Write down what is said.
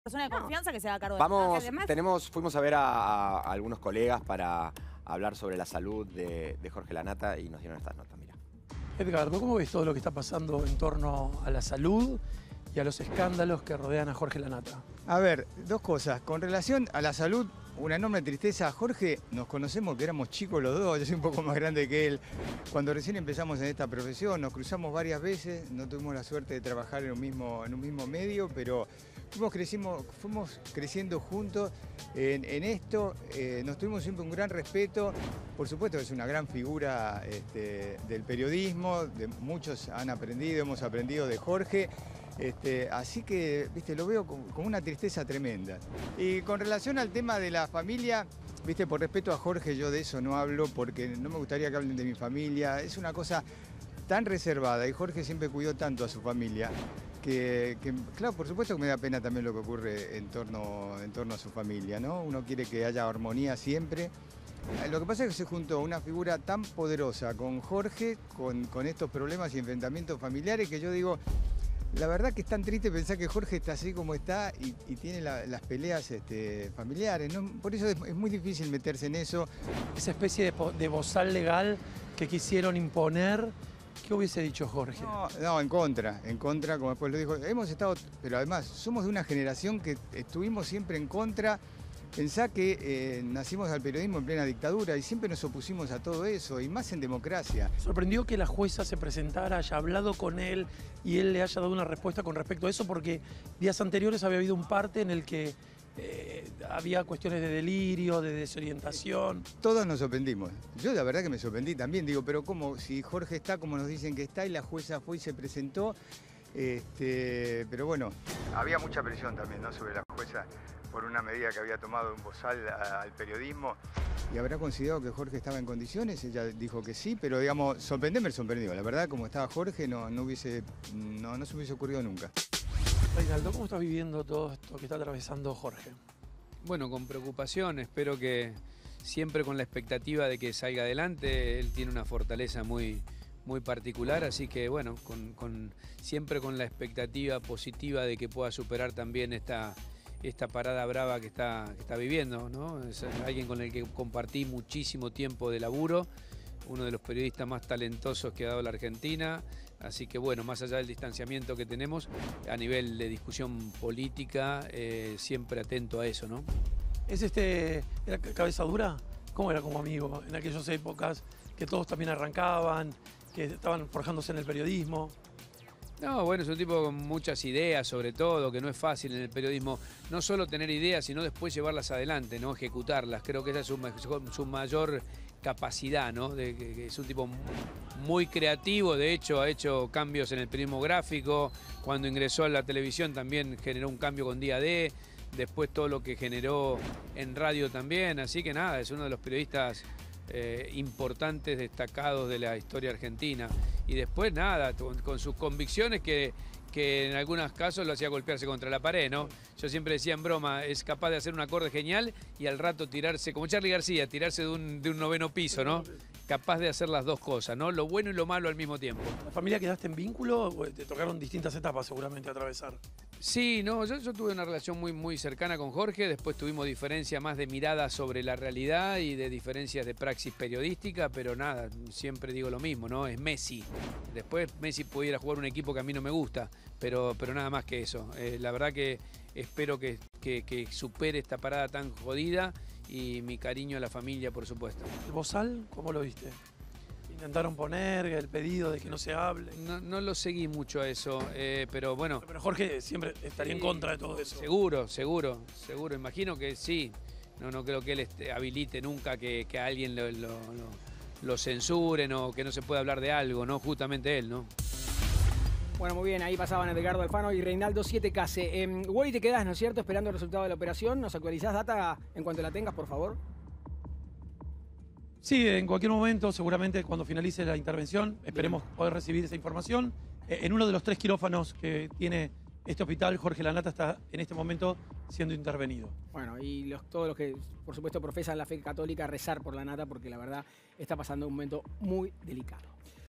Persona de No. confianza que se haga cargo de Vamos, además, fuimos a ver a algunos colegas para hablar sobre la salud de Jorge Lanata y nos dieron estas notas, mira. Edgardo, ¿cómo ves todo lo que está pasando en torno a la salud y a los escándalos que rodean a Jorge Lanata? A ver, dos cosas. Con relación a la salud, una enorme tristeza. Jorge, nos conocemos que éramos chicos los dos, yo soy un poco más grande que él. Cuando recién empezamos en esta profesión, nos cruzamos varias veces, no tuvimos la suerte de trabajar en un mismo medio, pero fuimos creciendo juntos en esto. Nos tuvimos siempre un gran respeto. Por supuesto que es una gran figura del periodismo, muchos hemos aprendido de Jorge. Así que, lo veo con una tristeza tremenda. Y con relación al tema de la familia, por respeto a Jorge, yo de eso no hablo porque no me gustaría que hablen de mi familia. Es una cosa tan reservada y Jorge siempre cuidó tanto a su familia que claro, por supuesto que me da pena también lo que ocurre en torno a su familia, ¿no? Uno quiere que haya armonía siempre. Lo que pasa es que se juntó una figura tan poderosa con Jorge, con estos problemas y enfrentamientos familiares que yo digo... La verdad que es tan triste pensar que Jorge está así como está y tiene las peleas familiares, ¿no? Por eso es muy difícil meterse en eso. Esa especie de bozal legal que quisieron imponer, ¿qué hubiese dicho Jorge? No, en contra, como después lo dijo. Hemos estado, pero además somos de una generación que estuvimos siempre en contra. Pensá que nacimos al periodismo en plena dictadura y siempre nos opusimos a todo eso, y más en democracia. Sorprendió que la jueza se presentara, haya hablado con él y él le haya dado una respuesta con respecto a eso, porque días anteriores había habido un parte en el que había cuestiones de delirio, de desorientación. Todos nos sorprendimos. Yo la verdad que me sorprendí también. Digo, pero ¿cómo? Si Jorge está como nos dicen que está y la jueza fue y se presentó. Pero bueno, había mucha presión también, ¿no?, sobre la jueza por una medida que había tomado un bozal al periodismo. ¿Y habrá considerado que Jorge estaba en condiciones? Ella dijo que sí, pero digamos, sorprenderme sorprendió. La verdad, como estaba Jorge, no se me hubiese ocurrido nunca. Reinaldo, ¿cómo estás viviendo todo esto que está atravesando Jorge? Bueno, con preocupación, espero que siempre con la expectativa de que salga adelante. Él tiene una fortaleza muy particular, así que bueno, siempre con la expectativa positiva de que pueda superar también esta parada brava que está viviendo, ¿no? Es alguien con el que compartí muchísimo tiempo de laburo, uno de los periodistas más talentosos que ha dado la Argentina, así que bueno, más allá del distanciamiento que tenemos, a nivel de discusión política, siempre atento a eso, ¿no? ¿Era cabeza dura? ¿Cómo era como amigo en aquellas épocas que todos también arrancaban, que estaban forjándose en el periodismo? No, bueno, es un tipo con muchas ideas, sobre todo, que no es fácil en el periodismo, no solo tener ideas, sino después llevarlas adelante, ¿no? Ejecutarlas. Creo que esa es su mayor capacidad, ¿no? Que es un tipo muy creativo, de hecho ha hecho cambios en el periodismo gráfico, cuando ingresó a la televisión también generó un cambio con Día D, después todo lo que generó en radio también, así que nada, es uno de los periodistas importantes, destacados de la historia argentina. Y después nada, con sus convicciones que en algunos casos lo hacía golpearse contra la pared, ¿no? Yo siempre decía en broma, es capaz de hacer un acorde genial y al rato tirarse, como Charly García, tirarse de un 9º piso, ¿no? Capaz de hacer las dos cosas, ¿no? Lo bueno y lo malo al mismo tiempo. ¿La familia quedaste en vínculo? Te tocaron distintas etapas seguramente a atravesar. Sí, no, yo tuve una relación muy cercana con Jorge, después tuvimos diferencia más de mirada sobre la realidad y de diferencias de praxis periodística, pero nada, siempre digo lo mismo, ¿no? Es Messi. Después Messi pudiera jugar un equipo que a mí no me gusta, pero nada más que eso. La verdad que espero que supere esta parada tan jodida y mi cariño a la familia, por supuesto. ¿El bozal, cómo lo viste? Intentaron poner el pedido de que no se hable. No lo seguí mucho a eso, pero bueno. Pero Jorge siempre estaría en contra de todo eso. Seguro. Imagino que sí. No creo que él habilite nunca que a alguien lo censuren o que no se pueda hablar de algo, ¿no? Justamente él, ¿no? Bueno, muy bien, ahí pasaban Edgardo Alfano y Reinaldo 7Case. Wally, te quedás, ¿no es cierto?, esperando el resultado de la operación. ¿Nos actualizás data en cuanto la tengas, por favor? Sí, en cualquier momento, seguramente cuando finalice la intervención, esperemos poder recibir esa información. En uno de los 3 quirófanos que tiene este hospital, Jorge Lanata está en este momento siendo intervenido. Bueno, y todos los que, por supuesto, profesan la fe católica, rezar por Lanata, porque la verdad está pasando un momento muy delicado.